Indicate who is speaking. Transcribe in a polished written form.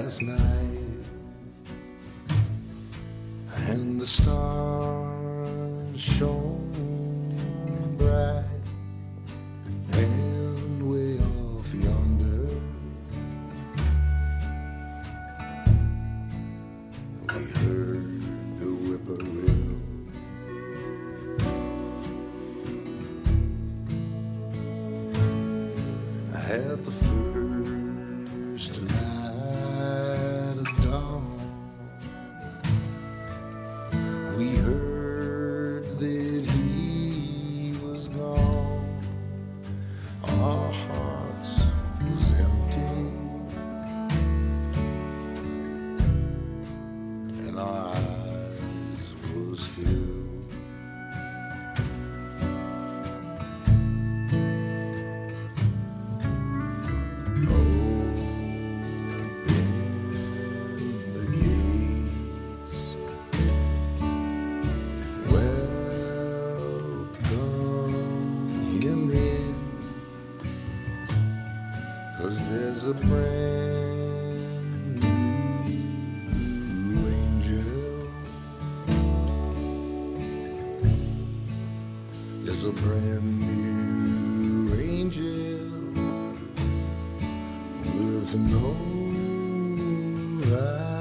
Speaker 1: last night, and the stars shone bright, and way off yonder we heard the whippoorwill. At the first light of dawn, we heard that he was gone. Our hearts was empty, and our eyes was filled. There's a brand new angel. There's a brand new angel with no eyes.